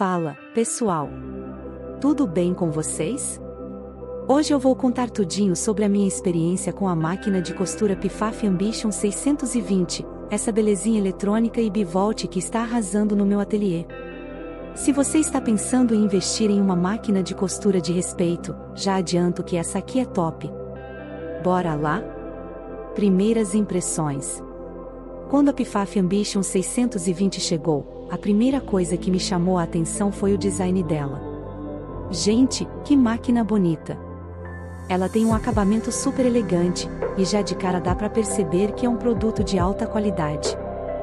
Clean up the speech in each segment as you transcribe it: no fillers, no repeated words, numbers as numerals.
Fala, pessoal! Tudo bem com vocês? Hoje eu vou contar tudinho sobre a minha experiência com a máquina de costura Pifaf Ambition 620, essa belezinha eletrônica e bivolt que está arrasando no meu ateliê. Se você está pensando em investir em uma máquina de costura de respeito, já adianto que essa aqui é top. Bora lá? Primeiras impressões. Quando a Pifaf Ambition 620 chegou, a primeira coisa que me chamou a atenção foi o design dela. Gente, que máquina bonita! Ela tem um acabamento super elegante, e já de cara dá para perceber que é um produto de alta qualidade.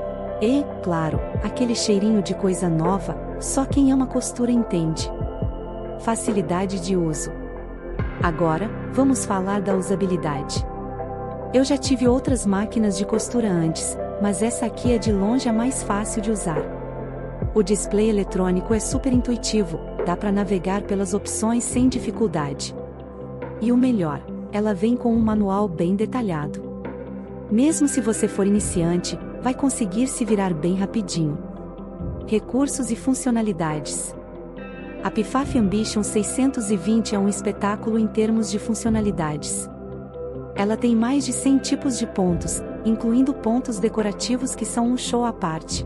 E, claro, aquele cheirinho de coisa nova, só quem ama costura entende. Facilidade de uso. Agora, vamos falar da usabilidade. Eu já tive outras máquinas de costura antes, mas essa aqui é de longe a mais fácil de usar. O display eletrônico é super intuitivo, dá para navegar pelas opções sem dificuldade. E o melhor, ela vem com um manual bem detalhado. Mesmo se você for iniciante, vai conseguir se virar bem rapidinho. Recursos e funcionalidades. A Pifaf Ambition 620 é um espetáculo em termos de funcionalidades. Ela tem mais de 100 tipos de pontos, incluindo pontos decorativos que são um show à parte.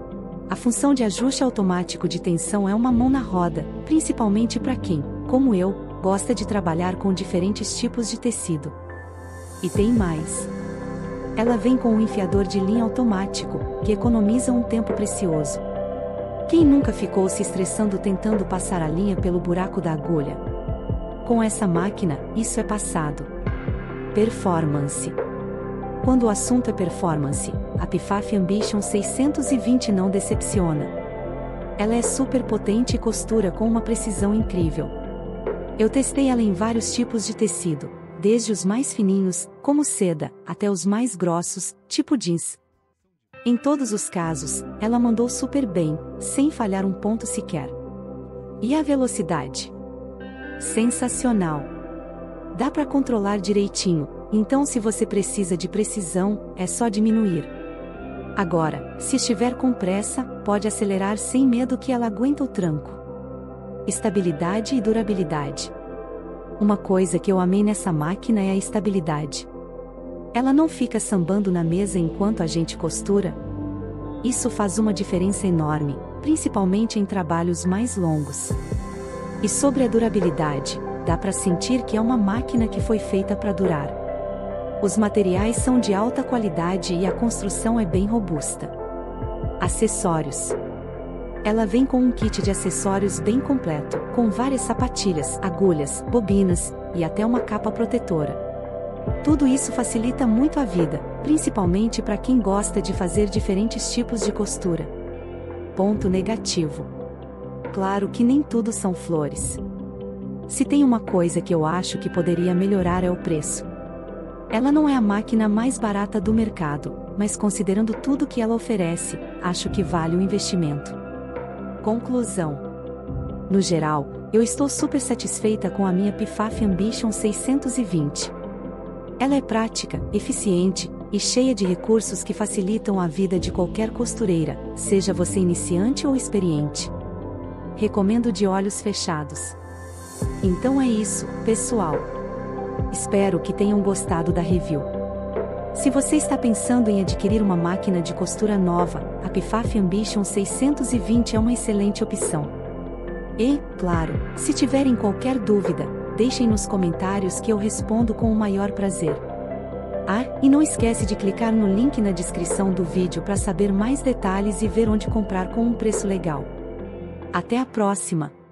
A função de ajuste automático de tensão é uma mão na roda, principalmente para quem, como eu, gosta de trabalhar com diferentes tipos de tecido. E tem mais. Ela vem com um enfiador de linha automático, que economiza um tempo precioso. Quem nunca ficou se estressando tentando passar a linha pelo buraco da agulha? Com essa máquina, isso é passado. Performance. Quando o assunto é performance, a Pifaf Ambition 620 não decepciona. Ela é super potente e costura com uma precisão incrível. Eu testei ela em vários tipos de tecido, desde os mais fininhos, como seda, até os mais grossos, tipo jeans. Em todos os casos, ela mandou super bem, sem falhar um ponto sequer. E a velocidade? Sensacional! Dá para controlar direitinho, então se você precisa de precisão, é só diminuir. Agora, se estiver com pressa, pode acelerar sem medo que ela aguenta o tranco. Estabilidade e durabilidade. Uma coisa que eu amei nessa máquina é a estabilidade. Ela não fica sambando na mesa enquanto a gente costura. Isso faz uma diferença enorme, principalmente em trabalhos mais longos. E sobre a durabilidade, dá para sentir que é uma máquina que foi feita para durar. Os materiais são de alta qualidade e a construção é bem robusta. Acessórios. Ela vem com um kit de acessórios bem completo, com várias sapatilhas, agulhas, bobinas, e até uma capa protetora. Tudo isso facilita muito a vida, principalmente para quem gosta de fazer diferentes tipos de costura. Ponto negativo. Claro que nem tudo são flores. Se tem uma coisa que eu acho que poderia melhorar é o preço. Ela não é a máquina mais barata do mercado, mas considerando tudo que ela oferece, acho que vale o investimento. Conclusão. No geral, eu estou super satisfeita com a minha Pifaf Ambition 620. Ela é prática, eficiente, e cheia de recursos que facilitam a vida de qualquer costureira, seja você iniciante ou experiente. Recomendo de olhos fechados. Então é isso, pessoal. Espero que tenham gostado da review. Se você está pensando em adquirir uma máquina de costura nova, a Pifaf Ambition 620 é uma excelente opção. E, claro, se tiverem qualquer dúvida, deixem nos comentários que eu respondo com o maior prazer. Ah, e não esquece de clicar no link na descrição do vídeo para saber mais detalhes e ver onde comprar com um preço legal. Até a próxima!